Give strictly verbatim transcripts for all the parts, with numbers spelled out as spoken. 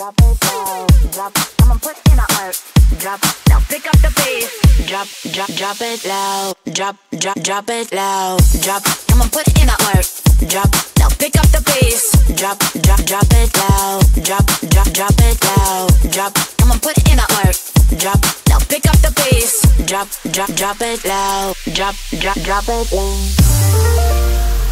drop it low, drop. Come on, put in that work. Drop, now pick up the pace. Drop, drop, drop it low. Drop, drop, drop it low. Drop, come on, put in that work. Drop, now pick up the pace. Drop, drop, drop it low. Drop, drop, drop it low. Drop, come on, put in that work. Drop, now pick up the pace. Drop, drop, drop it low. Drop, drop, drop it low.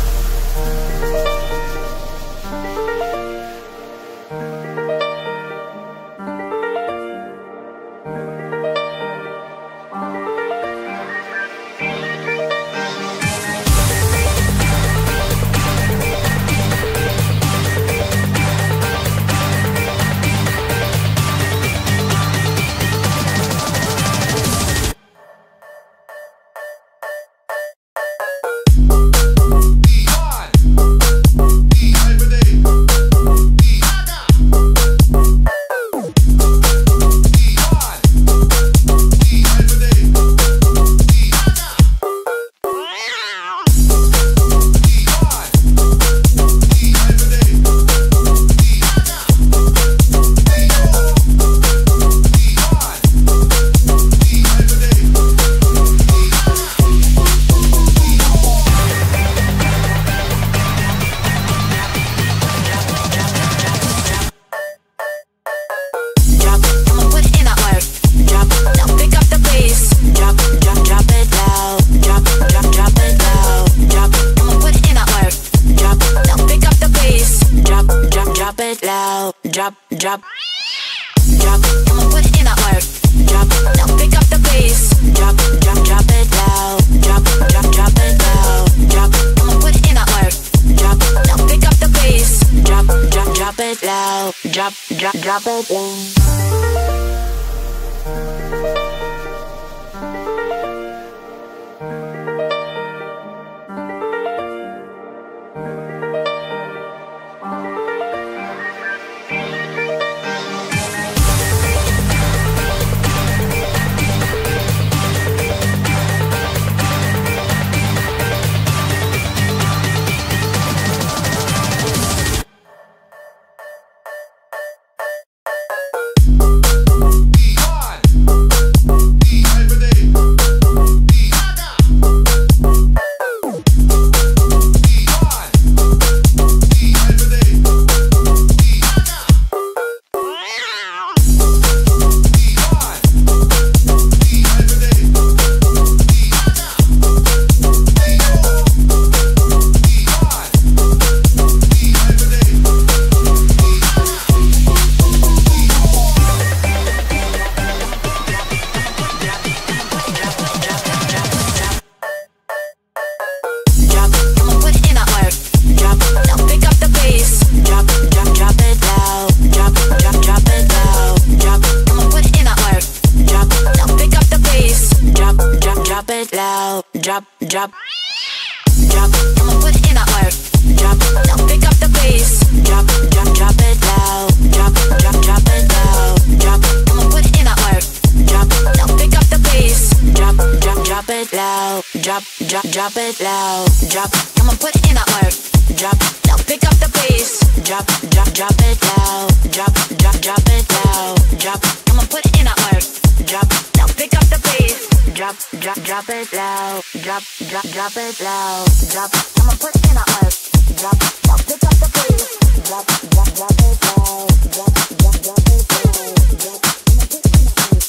Drop, drop, drop, come on, put in that work. Drop, now pick up the pace. Drop, drop, drop it low. Drop, drop, drop it low. Drop, come on, put in that work. Drop, now pick up the pace. Drop, drop, drop it low. Drop, drop, drop it low. Drop, drop, drop, come on, put in that work. Drop, now pick up the pace. Drop, drop, drop it low. Drop, drop, drop it low. Drop, come on, put in that work. Drop, now pick up the pace. Drop, drop, drop it low. Drop, drop, drop it low. Drop, come on, put in that work. Drop, now pick up the pace. Drop, drop, drop it low. Drop, drop, drop it low. Drop, come on, put in that work. Drop, now pick up the pace. Drop, drop, drop it low. Drop, drop, drop it low. Drop, come on, put in that work. Drop, now pick up the pace. Drop, drop, drop it low. Drop, drop, drop it low. Drop, come on, put in that work.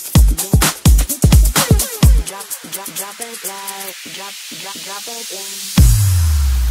Drop, drop, drop it low. Drop, drop, drop it low.